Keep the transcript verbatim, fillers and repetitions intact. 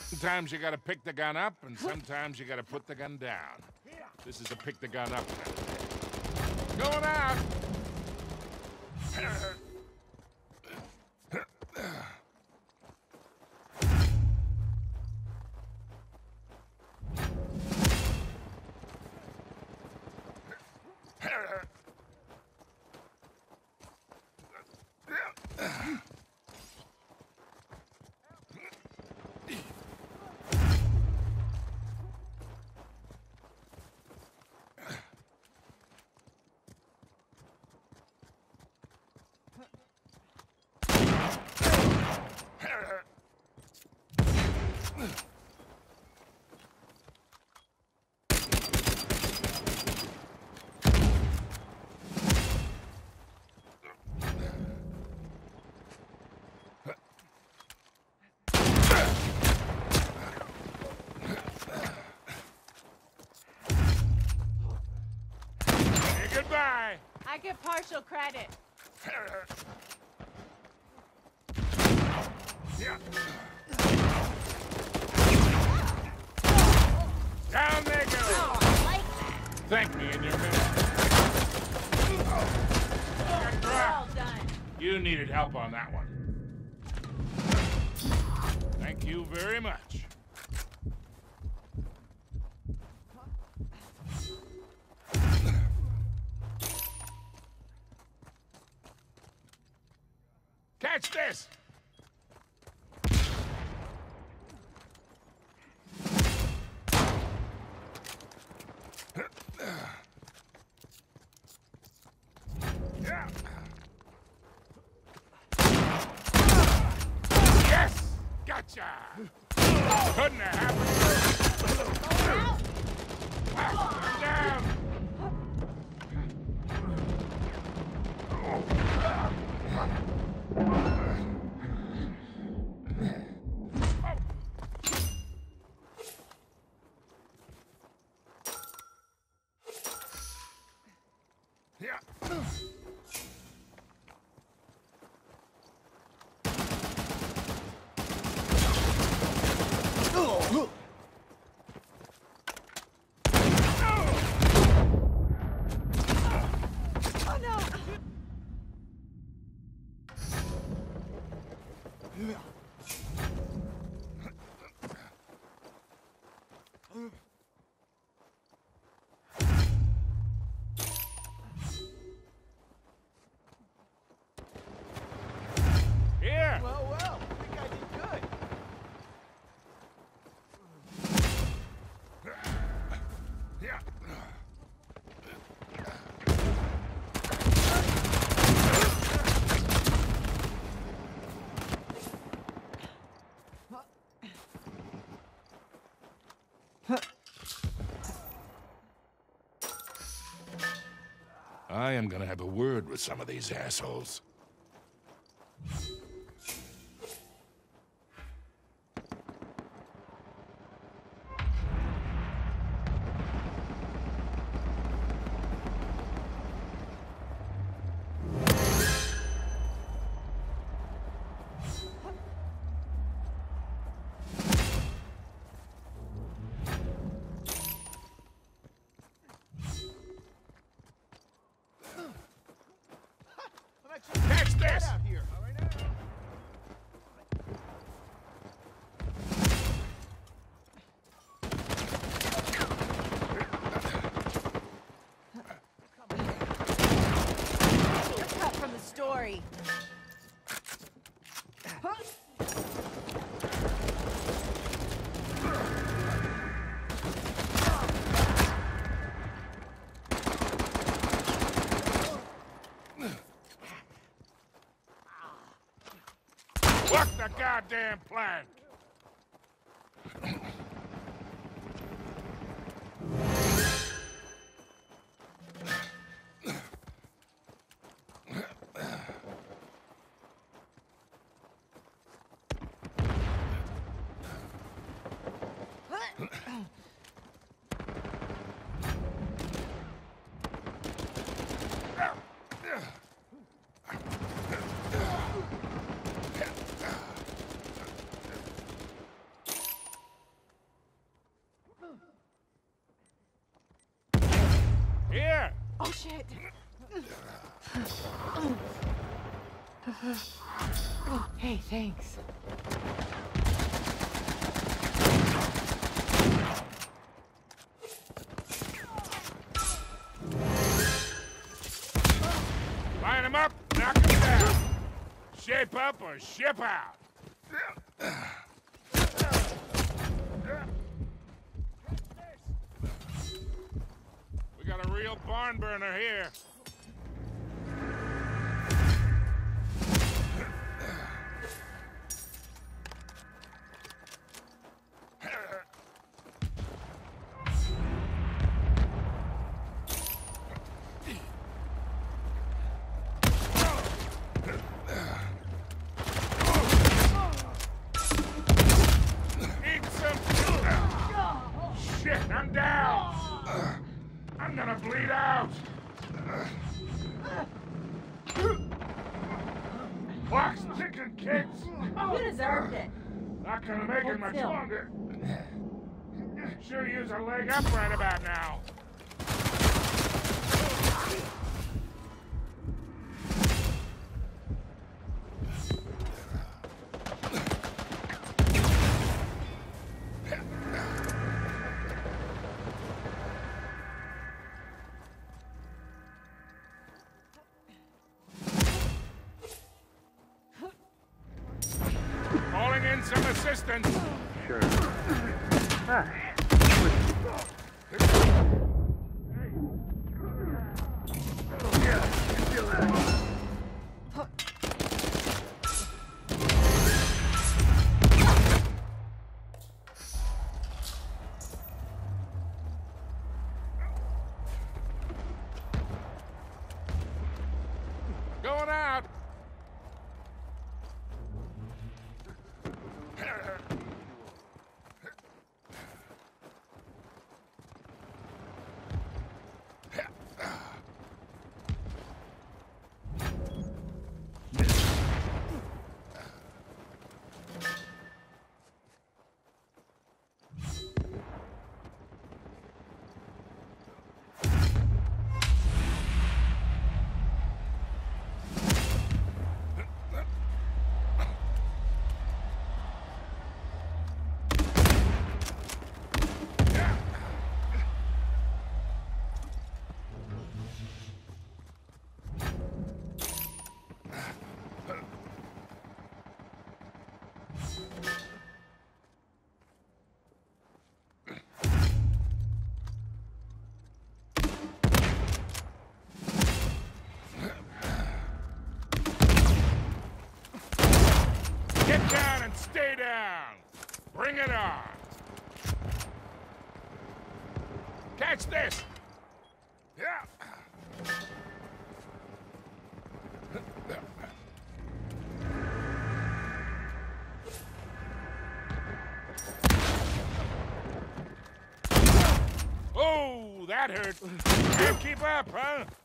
Sometimes you gotta pick the gun up, and sometimes you gotta put the gun down. This is a pick the gun up. Going out! Goodbye! I get partial credit. Yeah. Down they go! Oh, I like that. Thank me in your minute. Well done. You needed help on that one. Thank you very much. Catch this! Yeah. Yes! Gotcha! Couldn't have happened. Wow, down! Yeah. Oh no! Here! Well, well, I think I did good. Yeah. I am gonna have a word with some of these assholes. Catch this! Out here. You're cut from the story. Fuck the goddamn plank! it. Hey, thanks. Line them up, knock them down. Shape up or ship out. We got a real barn burner here. Shit, I'm down! I'm gonna bleed out! Clock's ticking, kids! You deserved it. Not gonna make it Hold much still. longer. Sure use a leg up right about now. Calling in some assistance. Sure. Ah, yeah, I can feel that. Going out. Get down and stay down. Bring it on. Catch this. Yeah. Oh, that hurt. Can't keep up, huh?